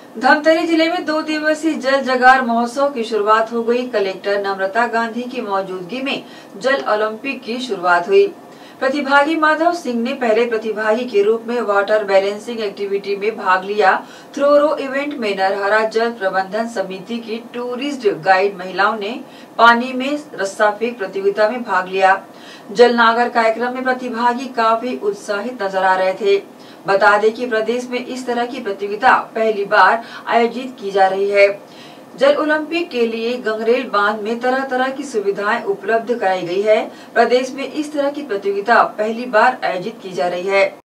धमतरी जिले में 2 दिवसीय जल जगार महोत्सव की शुरुआत हो गई। कलेक्टर नम्रता गांधी की मौजूदगी में जल ओलंपिक की शुरुआत हुई। प्रतिभागी माधव सिंह ने पहले प्रतिभागी के रूप में वाटर बैलेंसिंग एक्टिविटी में भाग लिया। थ्रोरो इवेंट में नरहरा जल प्रबंधन समिति की टूरिस्ट गाइड महिलाओं ने पानी में रस्सा फेंक प्रतियोगिता में भाग लिया। जल नागर कार्यक्रम में प्रतिभागी काफी उत्साहित नजर आ रहे थे। बता दें कि प्रदेश में इस तरह की प्रतियोगिता पहली बार आयोजित की जा रही है। जल ओलंपिक के लिए गंगरेल बांध में तरह तरह की सुविधाएं उपलब्ध कराई गई है। प्रदेश में इस तरह की प्रतियोगिता पहली बार आयोजित की जा रही है।